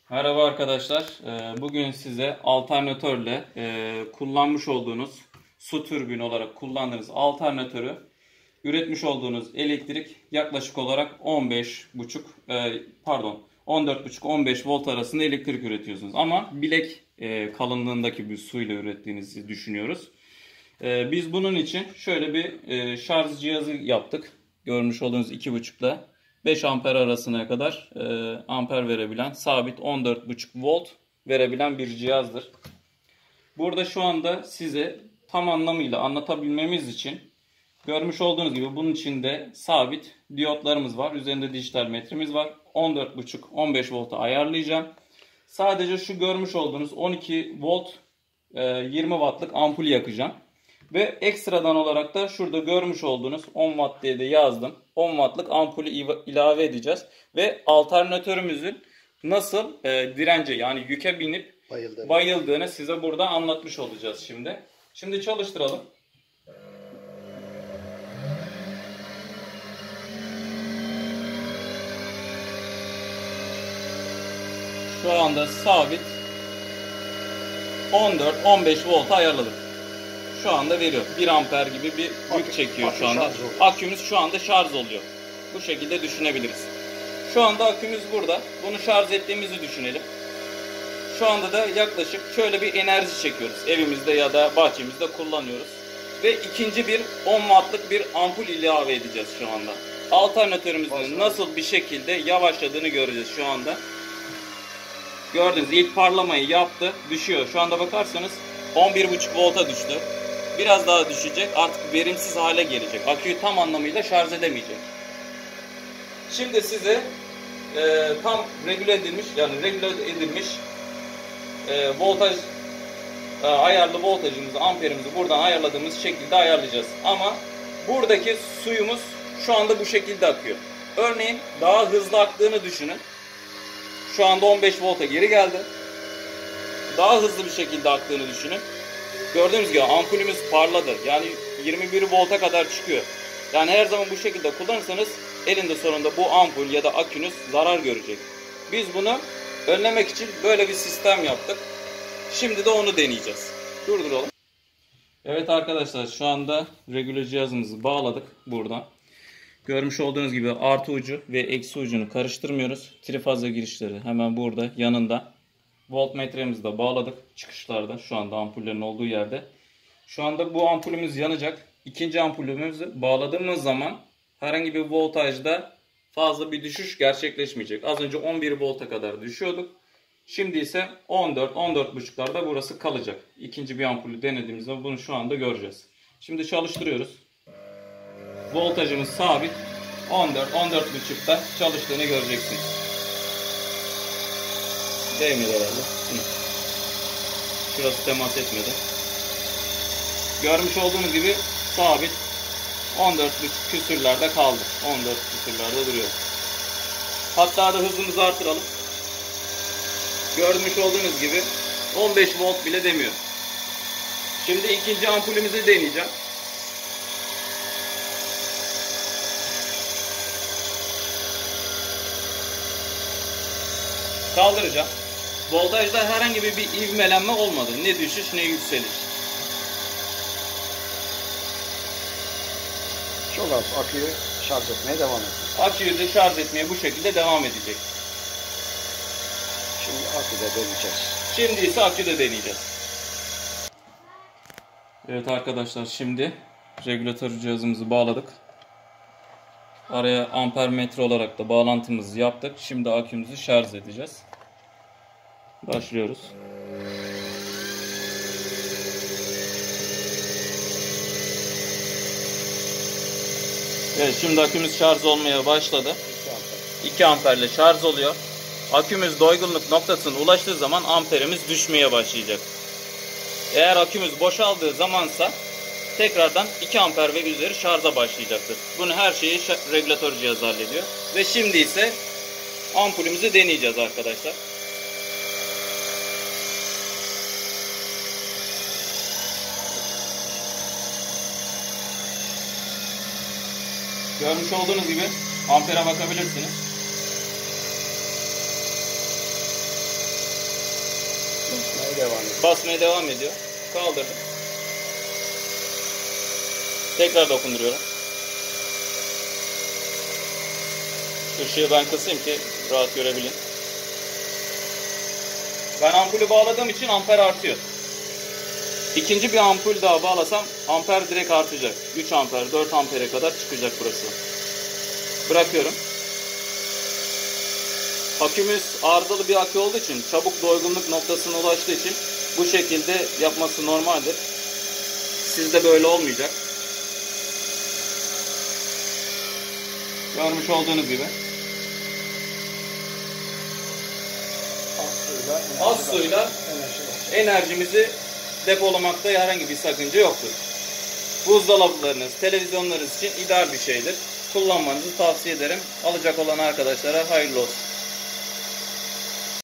Merhaba arkadaşlar. Bugün size alternatörle kullanmış olduğunuz su türbini olarak kullandığınız alternatörü üretmiş olduğunuz elektrik yaklaşık olarak 14,5-15 volt arasında elektrik üretiyorsunuz. Ama bilek kalınlığındaki bir suyla ürettiğinizi düşünüyoruz. Biz bunun için şöyle bir şarj cihazı yaptık. Görmüş olduğunuz 2,5 ile 5 amper arasına kadar amper verebilen, sabit 14,5 volt verebilen bir cihazdır. Burada şu anda size tam anlamıyla anlatabilmemiz için görmüş olduğunuz gibi bunun içinde sabit diyotlarımız var. Üzerinde dijital metremiz var. 14,5-15 volta ayarlayacağım. Sadece şu görmüş olduğunuz 12 volt 20 wattlık ampul yakacağım. Ve ekstradan olarak da şurada görmüş olduğunuz 10 watt diye de yazdım. 10 wattlık ampulü ilave edeceğiz. Ve alternatörümüzün nasıl dirence yani yüke binip bayıldığını size burada anlatmış olacağız şimdi. Şimdi çalıştıralım. Şu anda sabit 14-15 volta ayarladık. Şu anda veriyor. 1 amper gibi bir yük çekiyor şu anda. Akümüz şu anda şarj oluyor. Bu şekilde düşünebiliriz. Şu anda akümüz burada. Bunu şarj ettiğimizi düşünelim. Şu anda da yaklaşık şöyle bir enerji çekiyoruz. Evimizde ya da bahçemizde kullanıyoruz. Ve ikinci bir 10 wattlık bir ampul ilave edeceğiz şu anda. Alternatörümüzün nasıl bir şekilde yavaşladığını göreceğiz şu anda. Gördüğünüz ilk parlamayı yaptı. Düşüyor. Şu anda bakarsanız 11,5 volta düştü. Biraz daha düşecek. Artık verimsiz hale gelecek. Aküyü tam anlamıyla şarj edemeyecek. Şimdi size tam regüle edilmiş voltaj ayarlı voltajımızı, amperimizi buradan ayarladığımız şekilde ayarlayacağız. Ama buradaki suyumuz şu anda bu şekilde akıyor. Örneğin daha hızlı aktığını düşünün. Şu anda 15 volta geri geldi. Daha hızlı bir şekilde aktığını düşünün. Gördüğünüz gibi ampulümüz parladı. Yani 21 volta kadar çıkıyor. Yani her zaman bu şekilde kullanırsanız elinde sonunda bu ampul ya da akünüz zarar görecek. Biz bunu önlemek için böyle bir sistem yaptık. Şimdi de onu deneyeceğiz. Durduralım. Evet arkadaşlar, şu anda regüle cihazımızı bağladık buradan. Görmüş olduğunuz gibi artı ucu ve eksi ucunu karıştırmıyoruz. Trifaza girişleri hemen burada yanında. Voltmetremizi de bağladık çıkışlarda, şu anda ampullerin olduğu yerde. Şu anda bu ampulümüz yanacak. İkinci ampulümüzü bağladığımız zaman herhangi bir voltajda fazla bir düşüş gerçekleşmeyecek. Az önce 11 volta kadar düşüyorduk. Şimdi ise 14-14,5'larda burası kalacak. İkinci bir ampulü denediğimizde bunu şu anda göreceğiz. Şimdi çalıştırıyoruz. Voltajımız sabit. 14-14,5'da çalıştığını göreceksiniz. Değmedi herhalde. Şurası temas etmedi. Görmüş olduğunuz gibi sabit 14 küsürlerde kaldı. 14 küsürlerde duruyor. Hatta da hızımızı artıralım. Görmüş olduğunuz gibi 15 volt bile demiyor. Şimdi ikinci ampulümüzü deneyeceğim. Kaldıracağım. Voltajda herhangi bir ivmelenme olmadı. Ne düşüş ne yükseliş. Çok az aküyü şarj etmeye devam edecek. Aküyü de şarj etmeye bu şekilde devam edecek. Şimdi aküde deneyeceğiz. Şimdi ise aküde deneyeceğiz. Evet arkadaşlar, şimdi regülatör cihazımızı bağladık. Araya ampermetre olarak da bağlantımızı yaptık. Şimdi akümüzü şarj edeceğiz. Başlıyoruz. Evet, şimdi akümüz şarj olmaya başladı. 2 amperle şarj oluyor. Akümüz doygunluk noktasına ulaştığı zaman amperimiz düşmeye başlayacak. Eğer akümüz boşaldığı zamansa tekrardan 2 amper ve üzeri şarja başlayacaktır. Bunu her şeyi regülatör cihazı hallediyor. Ve şimdi ise ampulümüzü deneyeceğiz arkadaşlar. Görmüş olduğunuz gibi ampere bakabilirsiniz. devam ediyor. Basmaya devam ediyor. Kaldırdım. Tekrar dokunduruyorum. Işığı ben kısayım ki rahat görebilin. Ben ampulü bağladığım için amper artıyor. İkinci bir ampul daha bağlasam amper direkt artacak. 3 amper, 4 ampere kadar çıkacak burası. Bırakıyorum. Akümüz arızalı bir akü olduğu için, çabuk doygunluk noktasına ulaştığı için bu şekilde yapması normaldir. Sizde böyle olmayacak. Görmüş olduğunuz gibi. Az suyla enerjimizi depolamakta herhangi bir sakınca yoktur. Buzdolaplarınız, televizyonlarınız için ideal bir şeydir. Kullanmanızı tavsiye ederim. Alacak olan arkadaşlara hayırlı olsun.